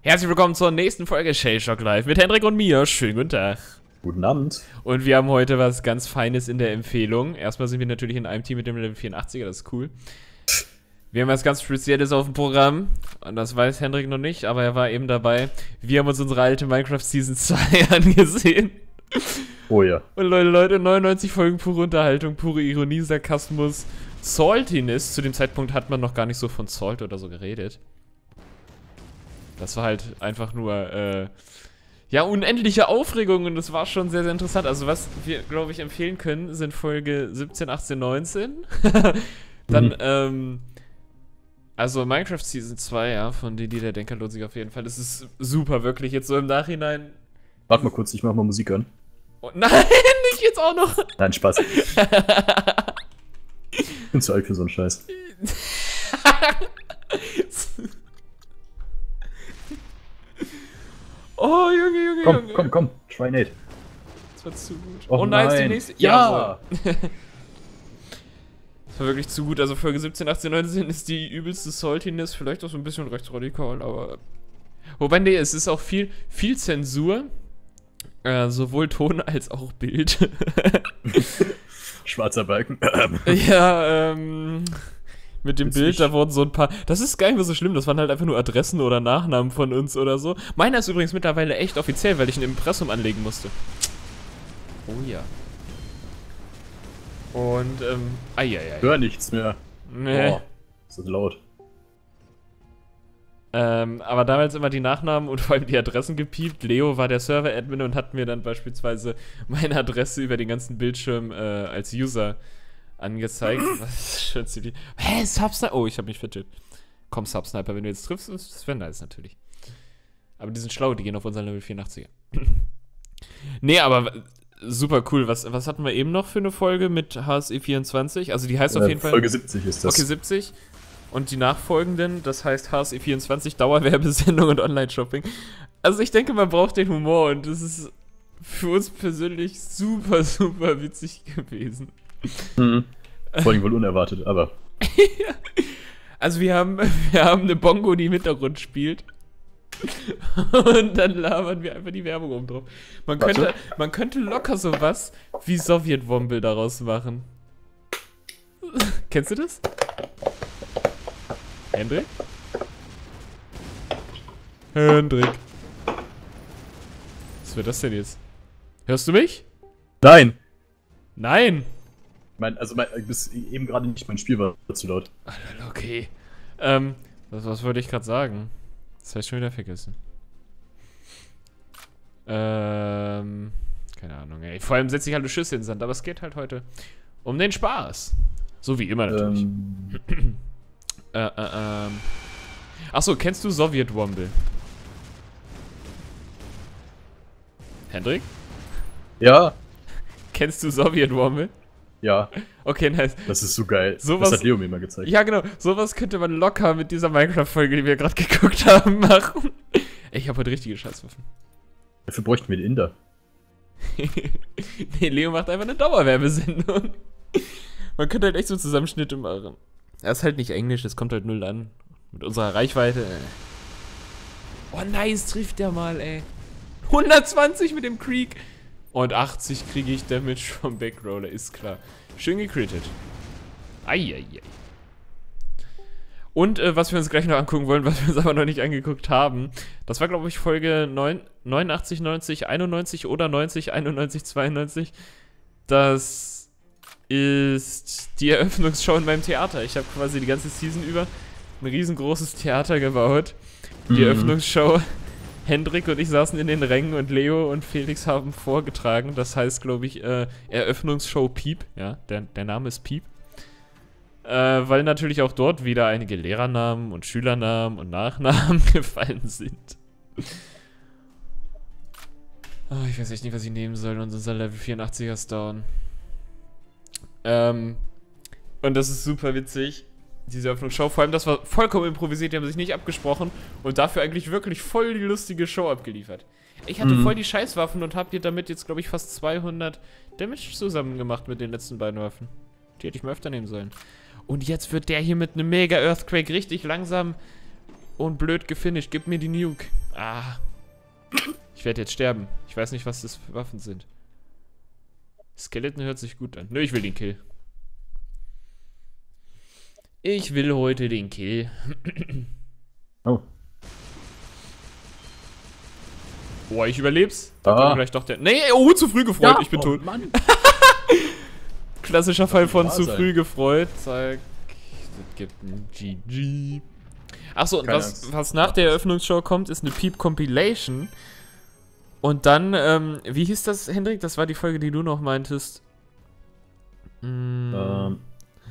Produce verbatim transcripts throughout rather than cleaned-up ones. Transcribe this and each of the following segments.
Herzlich willkommen zur nächsten Folge Shell Shock Live mit Hendrik und mir. Schönen guten Tag. Guten Abend. Und wir haben heute was ganz Feines in der Empfehlung. Erstmal sind wir natürlich in einem Team mit dem Level vierundachtziger, das ist cool. Wir haben was ganz Spezielles auf dem Programm. Und das weiß Hendrik noch nicht, aber er war eben dabei. Wir haben uns unsere alte Minecraft Season zwei angesehen. Oh ja. Und Leute, Leute, neunundneunzig Folgen pure Unterhaltung, pure Ironie, Sarkasmus, Saltiness. Zu dem Zeitpunkt hat man noch gar nicht so von Salt oder so geredet. Das war halt einfach nur, äh, ja, unendliche Aufregung und das war schon sehr, sehr interessant. Also was wir, glaube ich, empfehlen können, sind Folge siebzehn, achtzehn, neunzehn. Dann, mhm. ähm, also Minecraft Season zwei, ja, von Didi, der Denker lohnt sich auf jeden Fall. Das ist super, wirklich, jetzt so im Nachhinein. Warte mal kurz, ich mach mal Musik an. Oh, nein, nicht jetzt auch noch. Nein, Spaß. Ich bin zu alt für so einen Scheiß. Oh, Junge, Junge, komm, Junge. Komm, komm, Try Nate. Das war zu gut. Oh, oh nein, nein, ist die nächste. Ja! Das war wirklich zu gut. Also Folge siebzehn, achtzehn, neunzehn ist die übelste Saltiness. Vielleicht auch so ein bisschen rechtsradikal, aber... Wobei, nee, es ist auch viel, viel Zensur. Äh, sowohl Ton als auch Bild. Schwarzer Balken. Ja, ähm... Mit dem Witzig. Bild, da wurden so ein paar... Das ist gar nicht mehr so schlimm, das waren halt einfach nur Adressen oder Nachnamen von uns oder so. Meiner ist übrigens mittlerweile echt offiziell, weil ich ein Impressum anlegen musste. Oh ja. Und, ähm... Eieiei. Hör nichts mehr. Nee. Boah, ist das laut. Ähm, aber damals immer die Nachnamen und vor allem die Adressen gepiept. Leo war der Server-Admin und hat mir dann beispielsweise meine Adresse über den ganzen Bildschirm äh, als User angezeigt. Das ist schon ziemlich... Hä, Subsniper? Oh, ich hab mich vertippt. Komm, Subsniper, wenn du jetzt triffst, das wäre nice natürlich. Aber die sind schlau, die gehen auf unseren Level vierundachtziger. Nee, aber super cool. Was, was hatten wir eben noch für eine Folge mit H S E vierundzwanzig? Also die heißt äh, auf jeden Fall... Folge siebzig ist das. Okay, siebzig. Und die nachfolgenden, das heißt H S E vierundzwanzig, Dauerwerbesendung und Online-Shopping. Also ich denke, man braucht den Humor und das ist für uns persönlich super, super witzig gewesen. Mhm. Vor allem wohl unerwartet, aber... Also wir haben, wir haben eine Bongo, die im Hintergrund spielt. Und dann labern wir einfach die Werbung oben drauf. Man könnte, man könnte locker sowas wie Sowjet-Womble daraus machen. Kennst du das? Hendrik? Hendrik. Was wird das denn jetzt? Hörst du mich? Nein! Nein! Mein, also mein, bis eben gerade nicht, mein Spiel war zu laut. Okay. Ähm, was, was wollte ich gerade sagen? Das habe ich schon wieder vergessen. Ähm, keine Ahnung, ey. Vor allem setze ich halt eine Schüsse in den Sand, aber es geht halt heute um den Spaß. So wie immer natürlich. Ähm. äh, äh, ähm. Achso, kennst du Sowjet-Womble? Hendrik? Ja. Kennst du Sowjet-Womble? Ja. Okay, nice. Das ist so geil. Sowas, das hat Leo mir mal gezeigt. Ja, genau. Sowas könnte man locker mit dieser Minecraft-Folge, die wir gerade geguckt haben, machen. Ich habe heute richtige Scheißwaffen. Dafür bräuchten wir den Inder. Nee, Leo macht einfach eine Dauerwerbesendung. Man könnte halt echt so Zusammenschnitte machen. Er ist halt nicht Englisch, das kommt halt null an. Mit unserer Reichweite. Oh, nice, trifft der mal, ey. hundertzwanzig mit dem Creek. Und achtzig kriege ich Damage vom Backroller, ist klar. Schön gecrittet. Eieiei. Und äh, was wir uns gleich noch angucken wollen, was wir uns aber noch nicht angeguckt haben, das war, glaube ich, Folge neunundachtzig, neunzig, einundneunzig oder neunzig, einundneunzig, zweiundneunzig. Das ist die Eröffnungsshow in meinem Theater. Ich habe quasi die ganze Season über ein riesengroßes Theater gebaut. Die mhm. Eröffnungsshow... Hendrik und ich saßen in den Rängen und Leo und Felix haben vorgetragen. Das heißt, glaube ich, äh, Eröffnungsshow Piep. Ja, der, der Name ist Piep. Äh, weil natürlich auch dort wieder einige Lehrernamen und Schülernamen und Nachnamen gefallen sind. Oh, ich weiß echt nicht, was ich nehmen soll. Und unser Level vierundachtziger ist down. Ähm, und das ist super witzig. Diese Eröffnungsshow, vor allem das war vollkommen improvisiert, die haben sich nicht abgesprochen und dafür eigentlich wirklich voll die lustige Show abgeliefert. Ich hatte mhm. voll die Scheißwaffen und hab dir damit jetzt, glaube ich, fast zweihundert Damage zusammen gemacht mit den letzten beiden Waffen. Die hätte ich mal öfter nehmen sollen. Und jetzt wird der hier mit einem Mega-Earthquake richtig langsam und blöd gefinisht. Gib mir die Nuke. Ah. Ich werde jetzt sterben. Ich weiß nicht, was das für Waffen sind. Skeleton hört sich gut an. Nö, ich will den Kill. Ich will heute den Kill. Oh. Boah, ich überleb's. Da Ah. kommt gleich doch der... Nee, oh, zu früh gefreut. Ja, Ich bin oh, tot. Mann. Klassischer Fall von wahr zu sein. früh gefreut. Zack. Das gibt ein G G. Achso, und Keine was, Angst. was nach der Eröffnungsshow kommt, ist eine Peep Compilation. Und dann, ähm, wie hieß das, Hendrik? Das war die Folge, die du noch meintest. Mm, Ähm,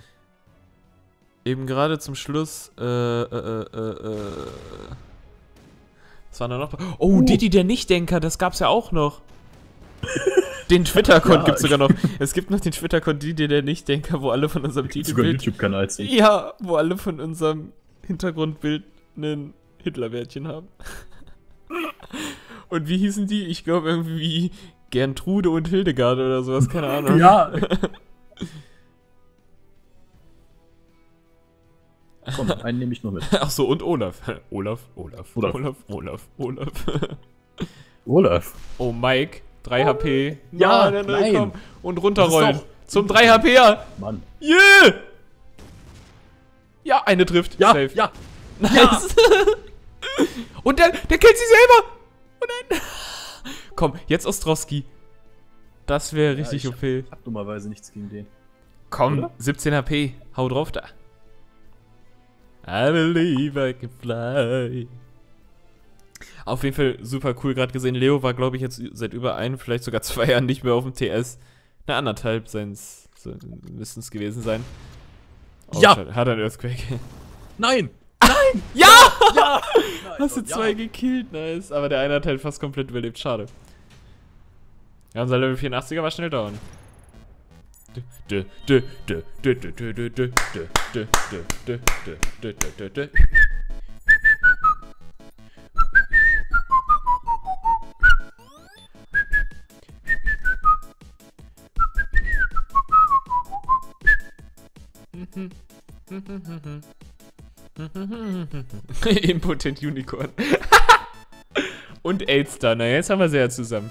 Eben gerade zum Schluss, äh, äh, äh, äh, äh. Was war da noch? Oh, Uh. Diddy der Nichtdenker, das gab's ja auch noch. Den Twitter-Account Ja, gibt's ich- sogar noch. Es gibt noch den Twitter-Account Diddy der Nichtdenker, wo alle von unserem sogar ein Titelbild... YouTube-Kanal zu. Ja, wo alle von unserem Hintergrundbild einen Hitlerbärtchen haben. Und wie hießen die? Ich glaube irgendwie Gertrude und Hildegard oder sowas, keine Ahnung. Ja. Komm, einen nehme ich noch mit. Ach so, und Olaf. Olaf, Olaf, Olaf. Olaf, Olaf, Olaf. Olaf. Oh, Mike, drei H P. Ja, nein, nein. komm. Und runterrollen. Das ist Zum drei H P-er. Mann. Yeah! Ja, eine trifft. Ja, Safe. ja. Nice. Und der, der killt sich selber. Oh nein. Komm, jetzt Ostrowski. Das wäre richtig ich O P. hab dummerweise nichts gegen den. Komm, Oder? siebzehn H P. Hau drauf da. I believe I can fly. Auf jeden Fall super cool gerade gesehen. Leo war, glaube ich, jetzt seit über ein, vielleicht sogar zwei Jahren nicht mehr auf dem T S. Eine anderthalb seien's, so, müssten es gewesen sein. Oh, Ja. schade, hat ein Earthquake. Nein! Ja! Ja! Hast du Ja. zwei gekillt, nice. Aber der eine hat halt fast komplett überlebt, schade. Ja, unser Level vierundachtziger war schnell down. Dö, dö, dö, dö, dö, dö, dö, dö, dö, dö, dö, dö, dö, dö, dö, dö. Impotent Unicorn. Und Aidstar. Na, jetzt haben wir sie ja zusammen.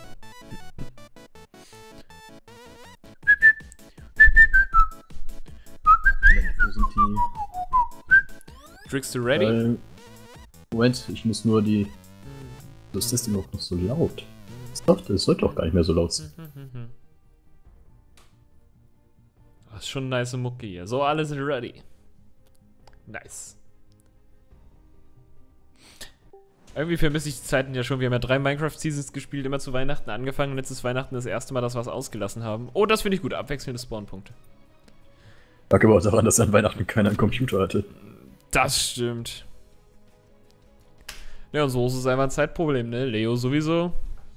Moment, wo sind die? Trickster ready? Äh, Moment, ich muss nur die. Das ist immer noch so laut. Das, doch, das sollte doch gar nicht mehr so laut sein. Das ist schon eine nice Mucke hier. So, alle sind ready. Nice. Irgendwie vermisse ich die Zeiten ja schon. Wir haben ja drei Minecraft-Seasons gespielt, immer zu Weihnachten angefangen. Und letztes Weihnachten das erste Mal, dass wir es ausgelassen haben. Oh, das finde ich gut. Abwechselnde Spawnpunkte. Lag aber auch daran, dass an Weihnachten keiner einen Computer hatte. Das stimmt. Ja, und so ist es einfach ein Zeitproblem, ne? Leo sowieso.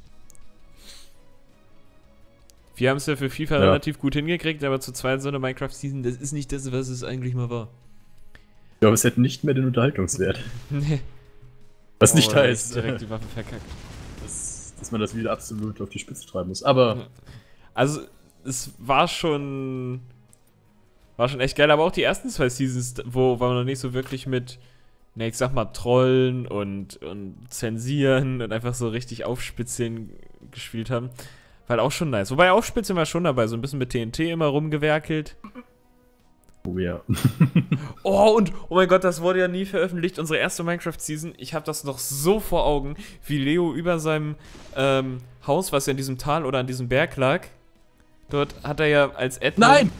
Wir haben es ja für FIFA Ja. relativ gut hingekriegt, aber zu zweit so eine Minecraft-Season, das ist nicht das, was es eigentlich mal war. Ja, aber es hätte nicht mehr den Unterhaltungswert. Nee. Was nicht Oh, da heißt, ist direkt die Waffe verkackt. dass, dass man das wieder absolut auf die Spitze treiben muss. Aber Also, es war schon. War schon echt geil, aber auch die ersten zwei Seasons, wo, wo wir noch nicht so wirklich mit, ne, ich sag mal, Trollen und, und Zensieren und einfach so richtig Aufspitzeln gespielt haben. War halt auch schon nice. Wobei Aufspitzeln war schon dabei, so ein bisschen mit T N T immer rumgewerkelt. oh ja. Oh, und, oh mein Gott, das wurde ja nie veröffentlicht, unsere erste Minecraft-Season. Ich habe das noch so vor Augen, wie Leo über seinem ähm, Haus, was ja in diesem Tal oder an diesem Berg lag, dort hat er ja als Admin... Nein!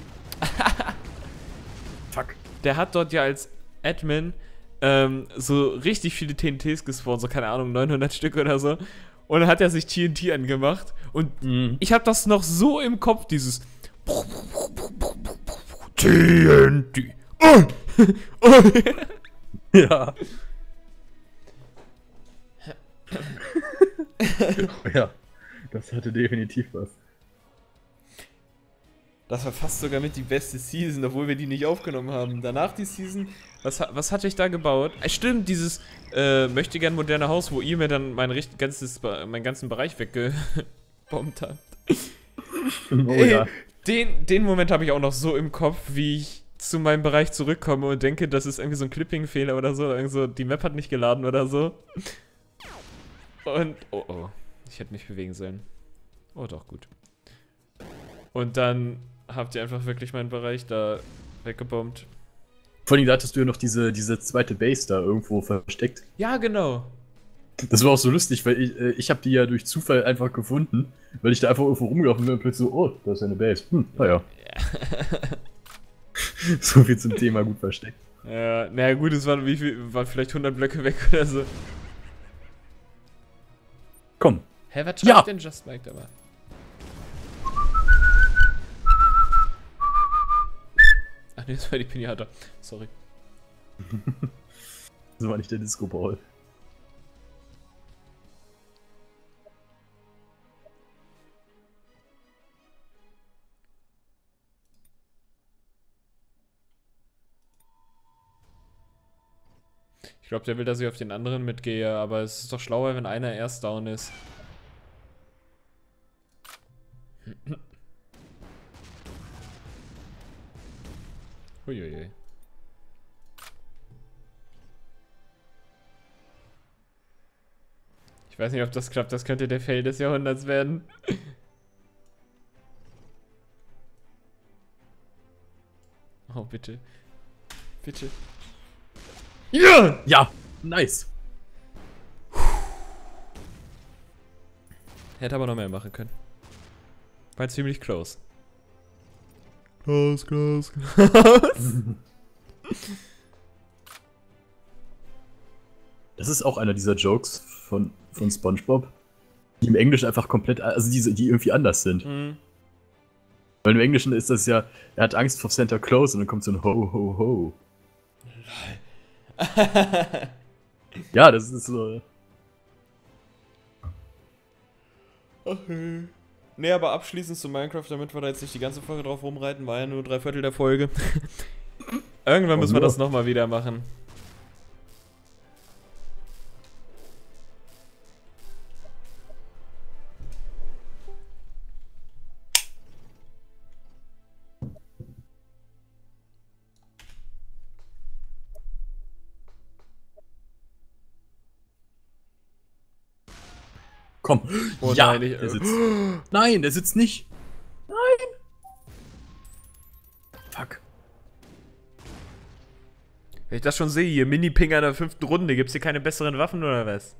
Fuck. Der hat dort ja als Admin ähm, so richtig viele T N Ts gespawnt, so keine Ahnung, neunhundert Stück oder so. Und dann hat er sich T N T angemacht. Und Mhm. ich habe das noch so im Kopf, dieses T N T. Oh! Oh! Ja. Ja. Das hatte definitiv was. Das war fast sogar mit die beste Season, obwohl wir die nicht aufgenommen haben. Danach die Season, was, ha- was hatte ich da gebaut? Äh, stimmt, dieses äh, möchte gern moderne Haus, wo ihr mir dann mein richt- ganzes, Be- meinen ganzen Bereich weggebombt habt. Oh Ey, ja. den, den Moment habe ich auch noch so im Kopf, wie ich zu meinem Bereich zurückkomme und denke, das ist irgendwie so ein Clipping-Fehler oder so. Irgendwie so, die Map hat nicht geladen oder so. Und, oh oh, ich hätte mich bewegen sollen. Oh doch, gut. Und dann habt ihr einfach wirklich meinen Bereich da weggebombt. Vor allem, da hattest du ja noch diese, diese zweite Base da irgendwo versteckt. Ja, genau. Das war auch so lustig, weil ich, äh, ich habe die ja durch Zufall einfach gefunden, weil ich da einfach irgendwo rumgelaufen bin und plötzlich so, oh, da ist eine Base. Hm, naja. Ja. So viel zum Thema gut versteckt. Ja, naja gut, es waren, wie viel, waren vielleicht hundert Blöcke weg oder so. Komm. Hä, was schreibt Ja. denn Just Mike dabei? Ach nee, das war die Pinata. Sorry. Das war nicht der Disco-Ball. Ich glaube, der will, dass ich auf den anderen mitgehe, aber es ist doch schlauer, wenn einer erst down ist. Huiuiui. Ich weiß nicht, ob das klappt, das könnte der Fail des Jahrhunderts werden. Oh, bitte. Bitte. Ja! Ja, nice. Hätte aber noch mehr machen können. War ziemlich close. Close, close, close. Das ist auch einer dieser Jokes von, von SpongeBob, die im Englischen einfach komplett, also die, die irgendwie anders sind. Mhm. Weil im Englischen ist das ja, er hat Angst vor Santa Claus und dann kommt so ein Ho, Ho, Ho. Ja, das ist so. Okay. Nee, aber abschließend zu Minecraft, damit wir da jetzt nicht die ganze Folge drauf rumreiten, war ja nur drei Viertel der Folge. Irgendwann müssen wir das nochmal wieder machen. Komm. Oh, ja, nein, ich, der sitzt. Nein, der sitzt nicht. Nein. Fuck. Wenn ich das schon sehe, hier Mini-Pinger in der fünften Runde, gibt's hier keine besseren Waffen oder was?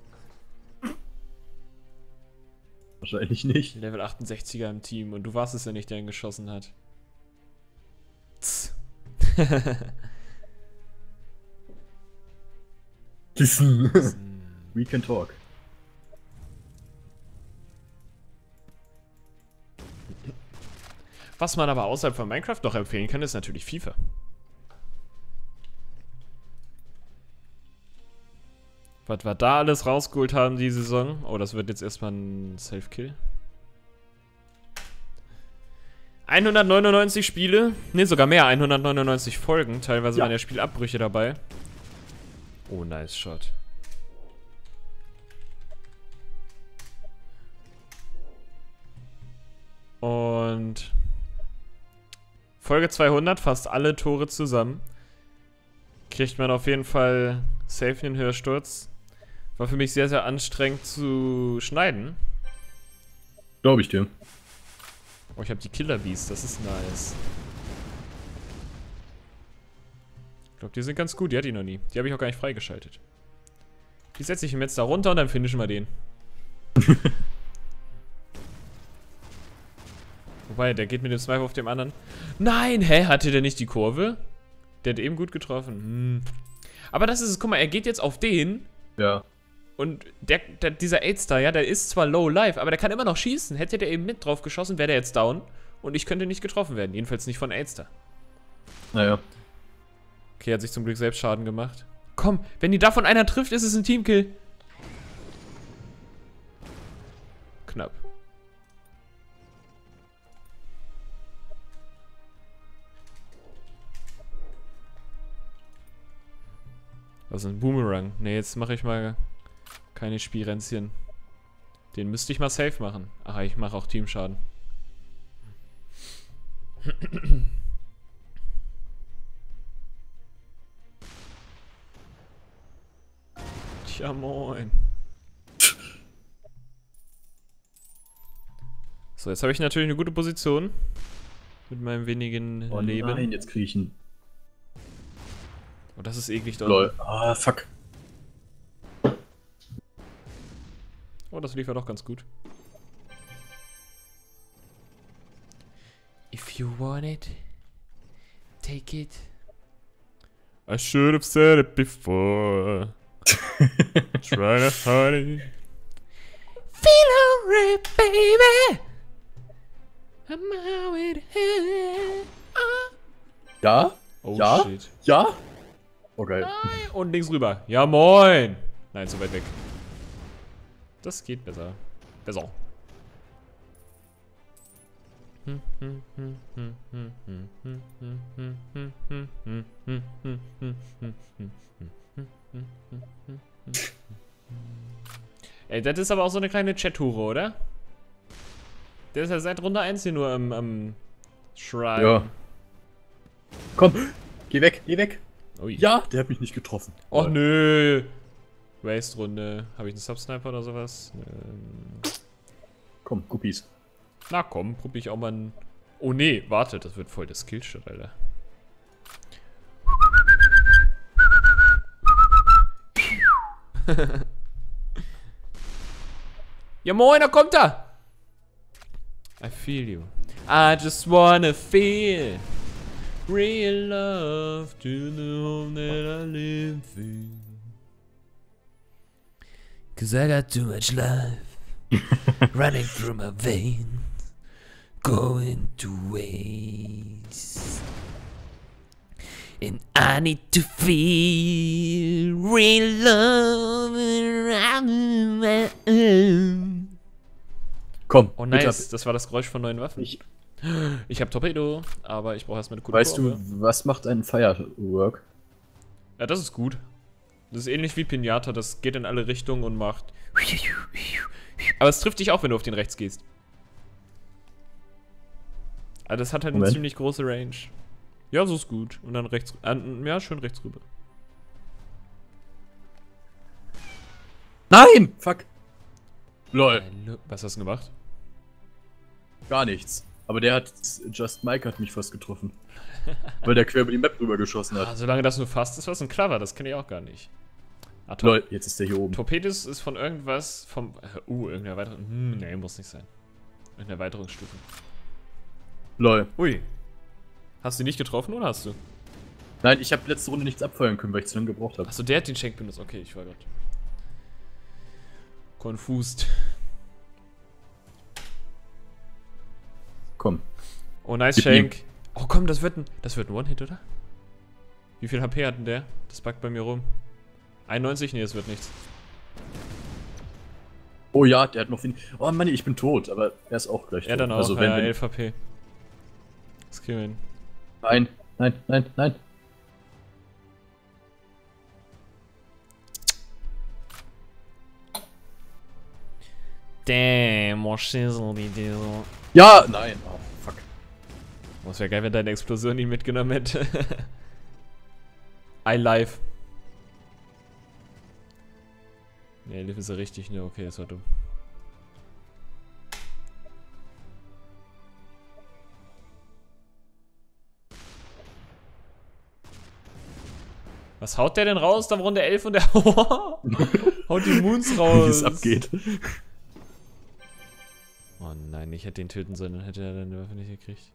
Wahrscheinlich nicht. Level achtundsechziger im Team und du warst es ja nicht, der ihn geschossen hat. Tss. We can talk. Was man aber außerhalb von Minecraft noch empfehlen kann, ist natürlich FIFA. Was wir da alles rausgeholt haben die Saison. Oh, das wird jetzt erstmal ein Self-Kill. hundertneunundneunzig Spiele. Ne, sogar mehr. hundertneunundneunzig Folgen. Teilweise Ja. waren ja Spielabbrüche dabei. Oh, nice Shot. Und Folge zweihundert, fast alle Tore zusammen. Kriegt man auf jeden Fall safe den Hörsturz. War für mich sehr, sehr anstrengend zu schneiden. Glaube ich dir. Oh, ich habe die Killer Bees, das ist nice. Ich glaube, die sind ganz gut, die hatte ich noch nie. Die habe ich auch gar nicht freigeschaltet. Die setze ich ihm jetzt da runter und dann finishen wir den. Wobei, der geht mit dem Sniper auf dem anderen. Nein, hä? Hatte der nicht die Kurve? Der hat eben gut getroffen. Hm. Aber das ist es, guck mal, er geht jetzt auf den. Ja. Und der, der, dieser eight-Star, ja, der ist zwar low life, aber der kann immer noch schießen. Hätte der eben mit drauf geschossen, wäre der jetzt down. Und ich könnte nicht getroffen werden. Jedenfalls nicht von eight-Star. Naja. Okay, hat sich zum Glück selbst Schaden gemacht. Komm, wenn die davon einer trifft, ist es ein Teamkill. Knapp. Was ist ein Boomerang? Ne, jetzt mache ich mal keine Spielränzchen. Den müsste ich mal safe machen. Ach, ich mache auch Teamschaden. Tja, moin. So, jetzt habe ich natürlich eine gute Position. Mit meinem wenigen Oh Leben. nein, jetzt kriege ich ihn. Oh, das ist eklig da Lol. unten. Ah, fuck. Oh, das lief ja doch ganz gut. If you want it, take it. I should have said it before. Try to hide it. Feel alright, baby. I'm out with it. Ah. Ja? Oh Ja? shit. Ja? Okay. Nein. Und links rüber. Ja, moin. Nein, zu weit weg. Das geht besser. Besser. Ey, das ist aber auch so eine kleine Chat-Hure, oder? Der ist ja seit Runde eins hier nur am, am Schreiben. Ja. Komm, geh weg, geh weg. Ui. Ja, der hat mich nicht getroffen. Och Lol. nö. Waste-Runde. Habe ich einen Subsniper oder sowas? Ähm. Komm, Guppies. Na komm, probier ich auch mal einen. Oh nee, warte, das wird voll der Skillshot, Alter. Ja moin, da kommt er! I feel you. I just wanna feel real love to the home that I live in. Cause I got too much life running through my veins, going to waste. And I need to feel real love around my own. Komm, Oh bitte nice, ab- das war das Geräusch von neuen Waffen. Ich, Ich habe Torpedo, aber ich brauche erstmal eine gute weißt Kurve. du, was macht ein Firework? Ja, das ist gut. Das ist ähnlich wie Pinata, das geht in alle Richtungen und macht. Aber es trifft dich auch, wenn du auf den rechts gehst. Aber das hat halt Moment. eine ziemlich große Range. Ja, so ist gut. Und dann rechts. Äh, ja, schön rechts rüber. Nein! Fuck. Lol. Was hast du gemacht? Gar nichts. Aber der hat, Just Mike hat mich fast getroffen. Weil der quer über die Map rüber geschossen Ah, hat. solange das nur fast ist, was ein Clever, das kenne ich auch gar nicht. Ah, Tor Lol, jetzt ist der hier oben. Torpedos ist von irgendwas vom. Uh, irgendeiner weiteren. Hm, nee, muss nicht sein. Irgendeine Erweiterungsstufe. Lol. Ui. Hast du nicht getroffen oder hast du? Nein, ich habe letzte Runde nichts abfeuern können, weil ich zu lange gebraucht habe. Achso, der hat den Schenk benutzt. Okay, ich war gerade confused. Komm. Oh, nice Gib Schenk. Oh komm, das wird ein. Das wird ein One-Hit, oder? Wie viel H P hat denn der? Das backt bei mir rum. einundneunzig? Nee, das wird nichts. Oh ja, der hat noch wenig. Oh Mann, ich bin tot, aber er ist auch gleich Er tot. dann auch, Also, ja, wenn, wenn, elf H P. Das kriegen wir hin. Nein, nein, nein, nein. Damn, more shizzle, die Dizzle. Ja, nein. Oh, fuck. Oh, es wäre geil, wenn deine Explosion ihn mitgenommen hätte. I live. Ne, live ist ja richtig, ne? Okay, das war dumm. Was haut der denn raus? Da Runde elf und der haut die Moons raus. Wie es abgeht. Oh nein, ich hätte den töten sollen, dann hätte er deine Waffe nicht gekriegt.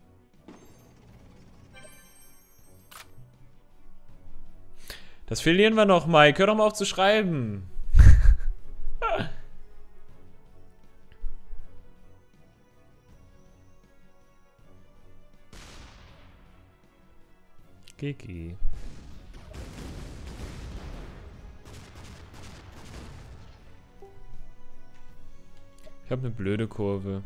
Das verlieren wir noch, Mike. Hör doch mal auf zu schreiben. Gigi. Ich habe eine blöde Kurve.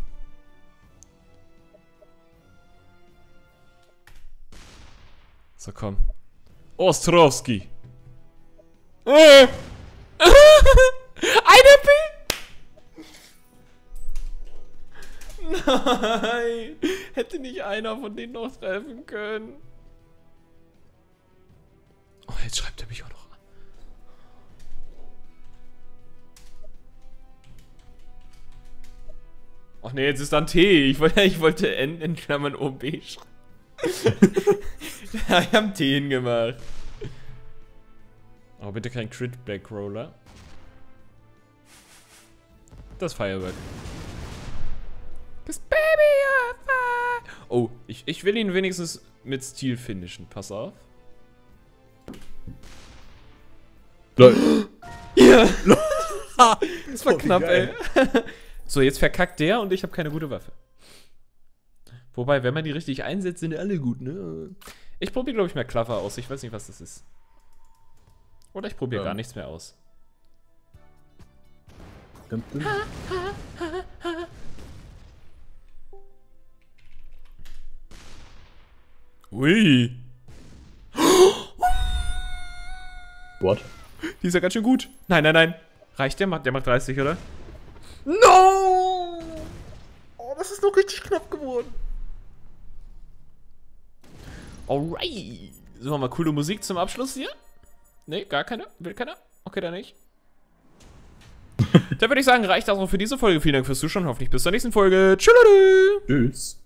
So, komm. Ostrowski. Äh. Eine P. Nein. Hätte nicht einer von denen noch treffen können. Oh, jetzt schreibt er mich auch noch an. Ach nee, jetzt ist da ein T. Ich wollte, ich wollte N in Klammern O B schreiben. Ja, ich hab T hingemacht. Aber bitte kein Crit Backroller. Das Firework. Das Baby on fire. Oh, ich, ich will ihn wenigstens mit Stil finishen. Pass auf. Lol. Ja. Das war Oh, knapp, geil. ey. So, jetzt verkackt der und ich habe keine gute Waffe. Wobei, wenn man die richtig einsetzt, sind die alle gut, ne? Ich probiere, glaube ich, mal Clover aus. Ich weiß nicht, was das ist. Oder ich probiere Ja. gar nichts mehr aus. Ui. What? Die ist ja ganz schön gut. Nein, nein, nein. Reicht der? Der macht dreißig, oder? No! Oh, das ist noch richtig knapp geworden. Alright. So, mal coole Musik zum Abschluss hier. Nee, gar keine? Will keiner? Okay, dann nicht. Dann würde ich sagen, reicht das auch für diese Folge. Vielen Dank fürs Zuschauen. Hoffentlich bis zur nächsten Folge. Tschüss. Tschüss.